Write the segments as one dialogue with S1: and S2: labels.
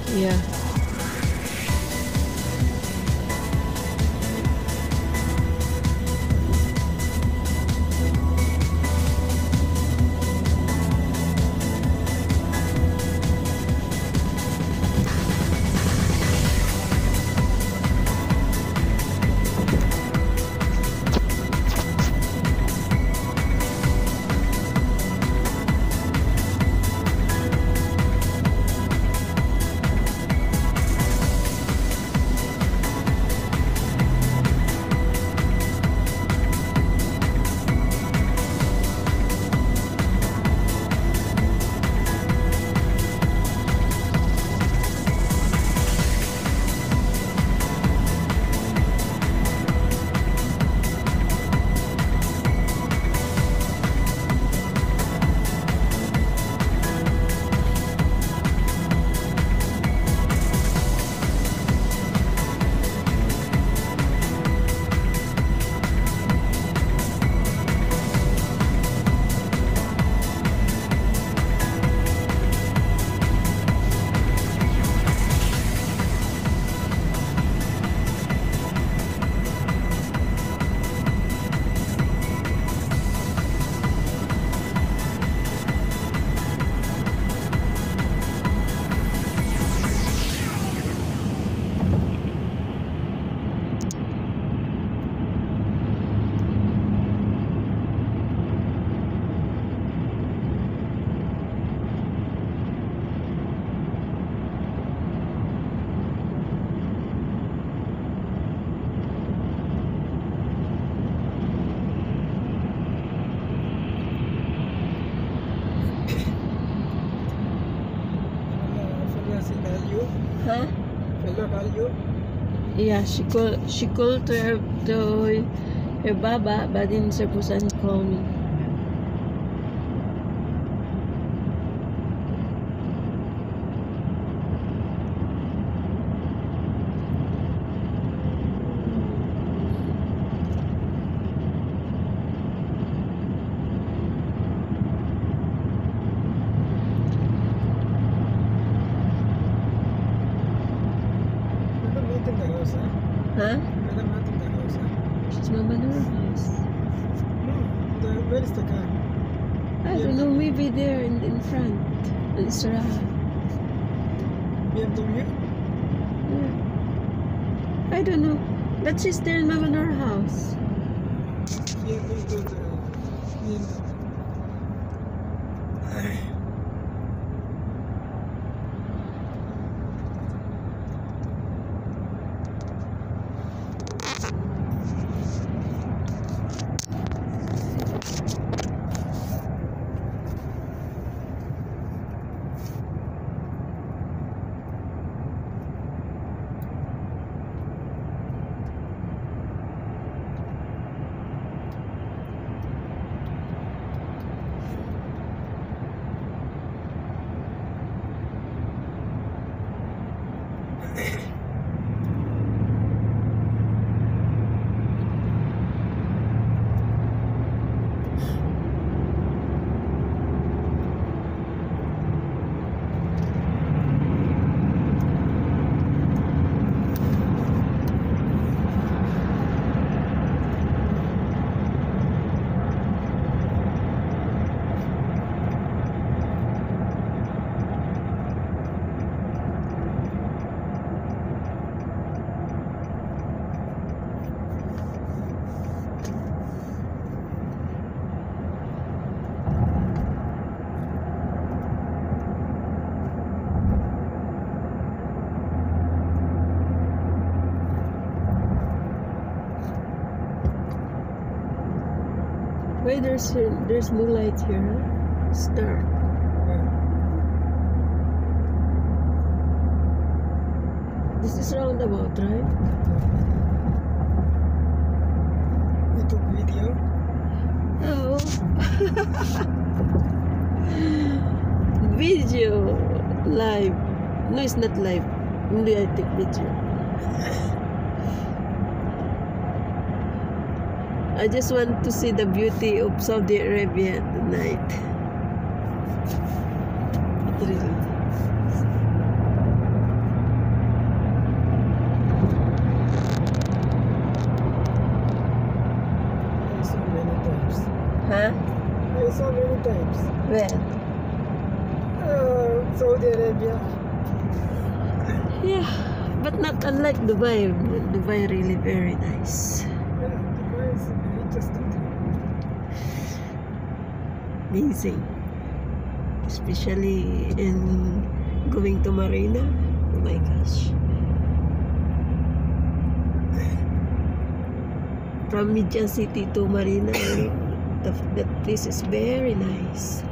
S1: Yeah. Huh?
S2: Fellow call you?
S1: Yeah, she called to her baba, but then Serpusan called me.
S2: Madam not in the house, huh?
S1: Huh?
S2: Madam not in the house, huh?
S1: She's mama in her house.
S2: No, where is the car?
S1: I don't know, maybe there in front. In Saraha.
S2: BMW?
S1: Yeah. I don't know. But she's there in mama in her house.
S2: We are going to the BMW.
S1: Why there's no light here, huh? It's dark. This is roundabout, right?
S2: You took video?
S1: Oh. Video. Live. No, it's not live. Only I take video. I just want to see the beauty of Saudi Arabia at night.
S2: India.
S1: Yeah, but not unlike Dubai. Dubai really very nice.
S2: Yeah, Dubai is the richest country.
S1: Amazing. Especially in going to Marina. Oh my gosh. From Midjan City to Marina, you know, that place is very nice.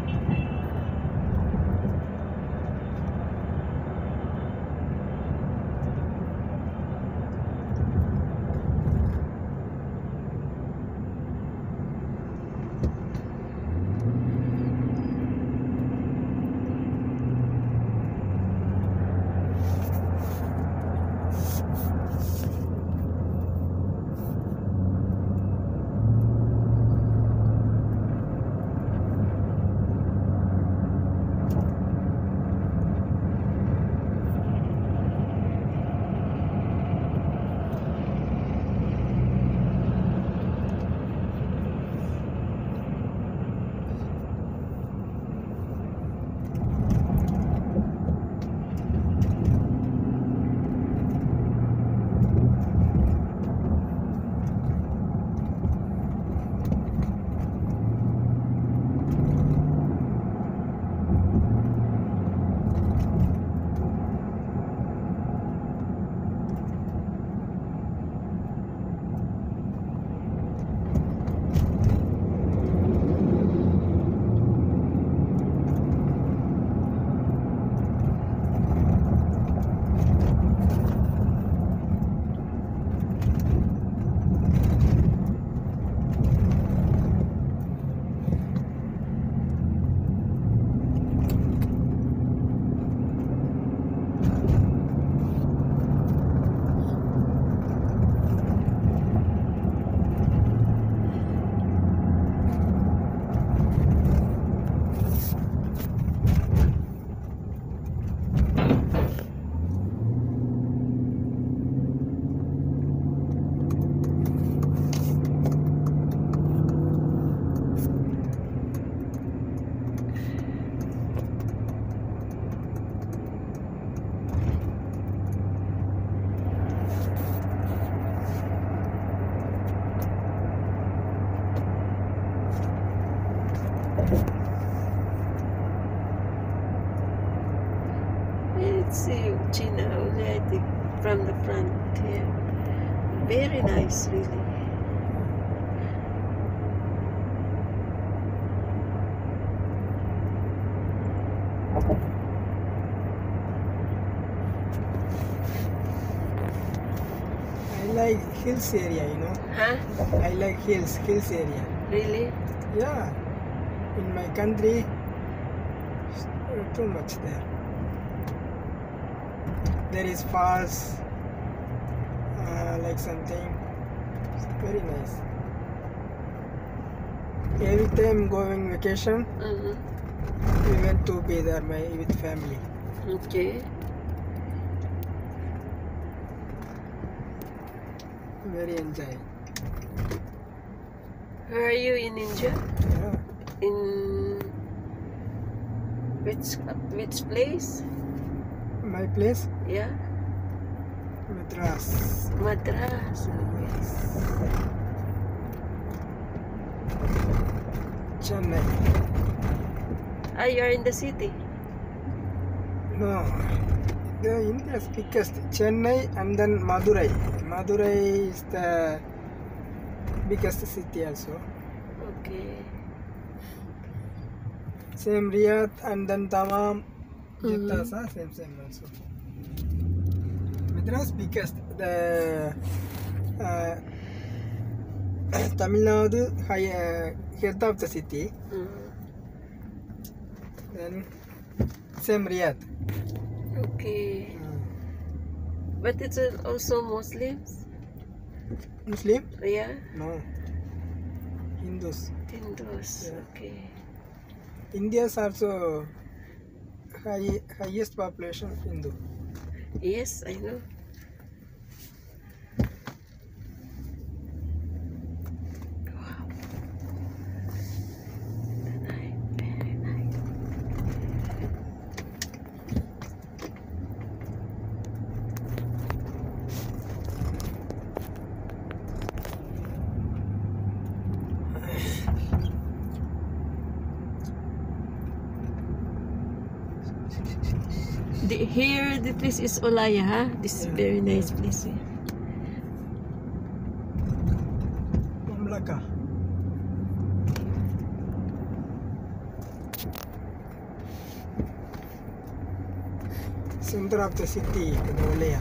S1: Let's see China only, I think, from the front here. Very nice, really.
S2: I like hills area, you know.
S1: Huh?
S2: I like hills area.
S1: Really?
S2: Yeah, in my country, too much there. There is falls, like something. It's very nice. Every time going vacation, we went to be there with family.
S1: Okay.
S2: Very enjoy.
S1: Where are you in India?
S2: Yeah.
S1: In which place?
S2: My place,
S1: Yeah,
S2: Madras.
S1: Madras.
S2: Yes. Chennai.
S1: Ah, you're in the city.
S2: No, the India's biggest Chennai and then Madurai. Madurai is the biggest city also.
S1: Okay.
S2: Same Riyadh and then Tamam,
S1: Mhm.
S2: Jeddah, same also. Madras biggest. The Tamil Nadu head of the city. Then same Riyadh.
S1: Okay. But it's also Muslims?
S2: Muslim?
S1: Yeah?
S2: No. Hindus.
S1: Hindus.
S2: Yeah.
S1: Okay.
S2: India's also highest population Hindu.
S1: Yes, I know. Wow. The night, very nice. here the place is Olaya, huh? This is
S2: Yeah.
S1: very nice place.
S2: Mamlaka. Center of the city, Olaya.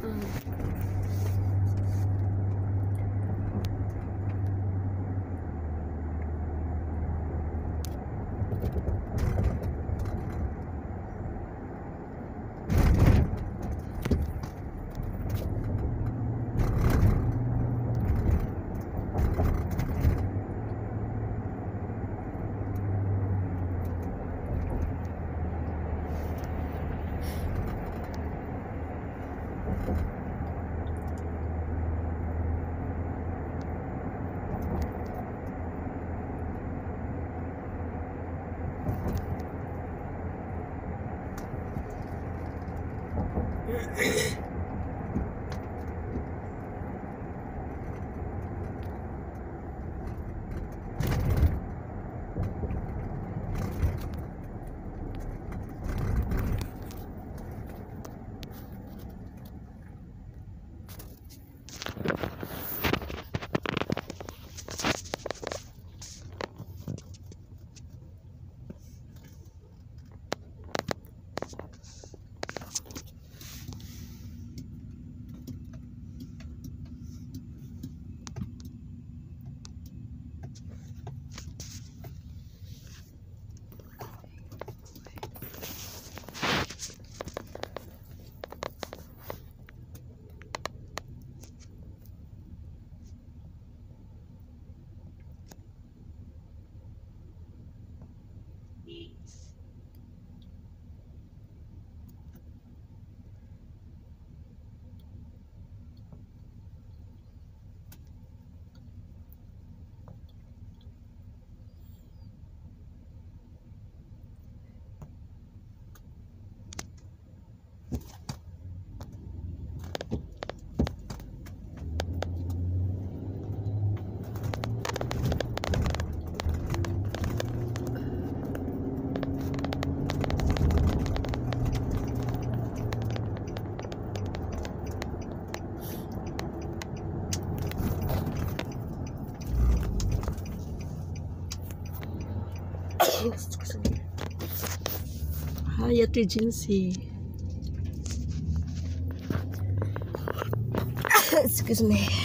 S1: Hyatt Regency. Excuse me.